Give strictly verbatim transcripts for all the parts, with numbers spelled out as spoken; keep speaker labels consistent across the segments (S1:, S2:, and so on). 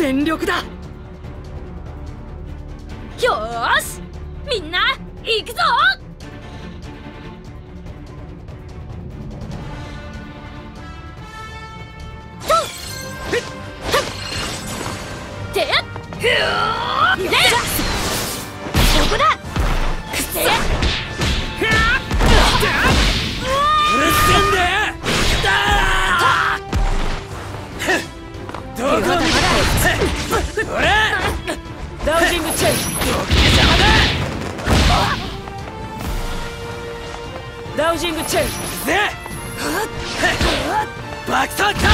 S1: 全力だ。
S2: よーし、みんな行くぞ。てっ、ふー、ねっ、ここだ。くせっ、ふー、
S1: うるせんで。どこに俺ダウジングチェンジ。邪魔だ。ダウジングチェンジぜ。爆走カーボ。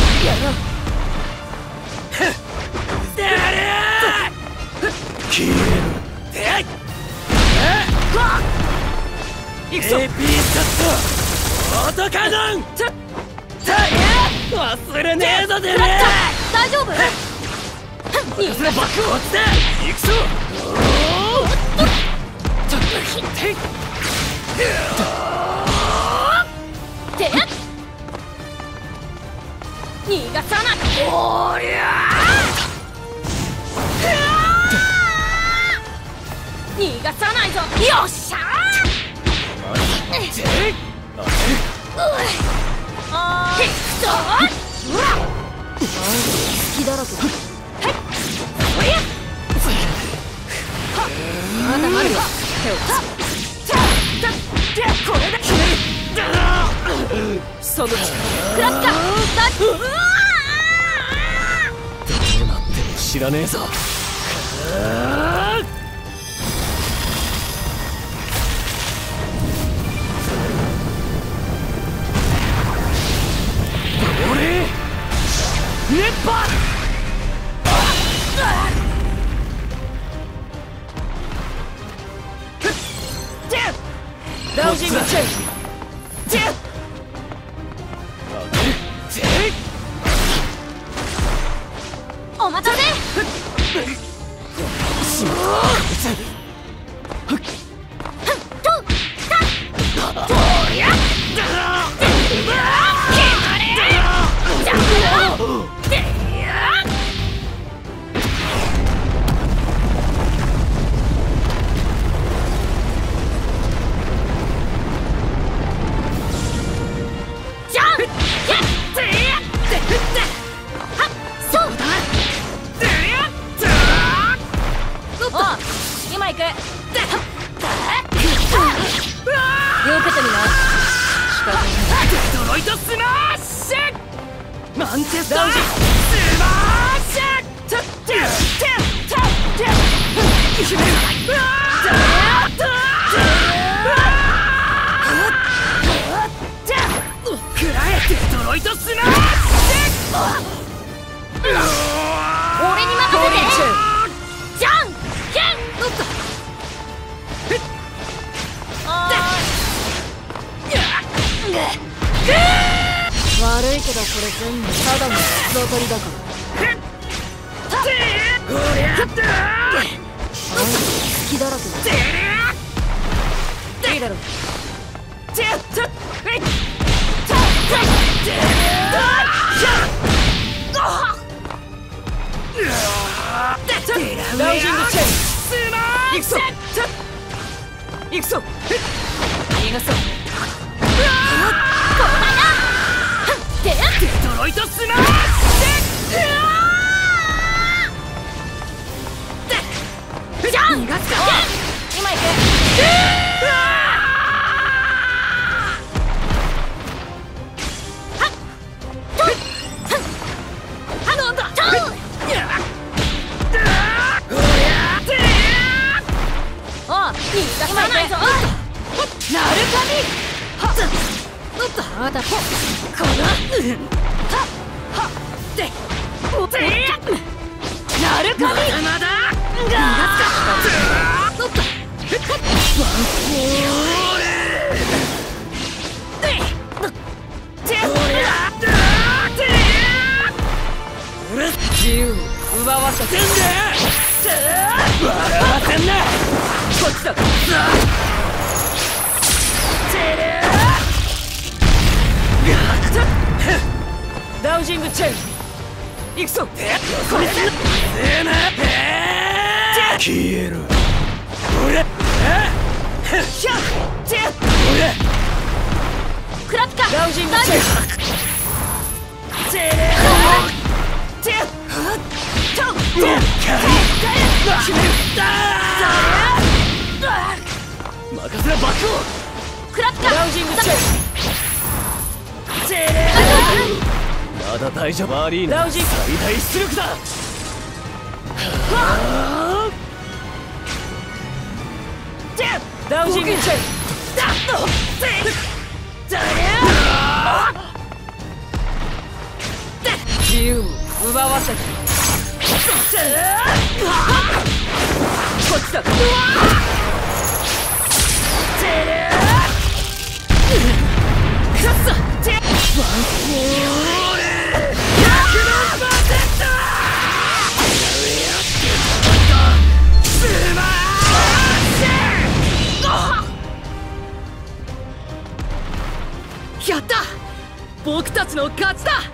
S1: やれ消える。行くぞ。エーピーショットオートカノン。忘れねえぞてめえ。
S2: 大丈夫？
S1: 任せろバック落ちて行くぞ。
S2: てっ、逃がさない。おりゃー、逃がさないぞ。よっしゃー。あー、いくぞ。うわっ、隙だらけだ。はい、おりゃ。まだまだよ。手をこれで決める。その力クラッカーだ。うわー、
S1: どうなっても知らねえぞ。俺熱波。ダウジングチェンジ。
S2: お待たせ。今行く。よけてみな。
S1: デトロイトスマッシュマンチェスタースマッシュ。食らえデトロイトスマッシュ。
S2: 俺に任せて。じゃんけん。悪いけどこれ全部ただの素取りだから。
S1: おりゃっと
S2: 隙だらけだ。いいだろ。
S1: ラウジングチェンジ。行くぞ行くぞ。逃がそう。デトロイトスマッシュ。じゃん。逃がすか。
S2: 今行く。おう、逃がさないぞ。
S1: なるかみ。
S2: まだこ
S1: このはっでおてなるかみ。まだまだ逃がすか。ワンコールで自由を奪わせてんで。笑わせんな。こっちだ。ダウジングチェンジ。 行くぞ。これすえな消えろ。俺ひゃっ俺
S2: クラピカ
S1: ラウジングチェックチェッチェッチョッチェッ決める任せろバックを
S2: クラピカ
S1: ラウジングチェックチェッまだ大丈夫マリーナラウジン最大出力だ。ラウジングチェック自由を奪わせてこっちだ。やった！僕たちの勝ちだ。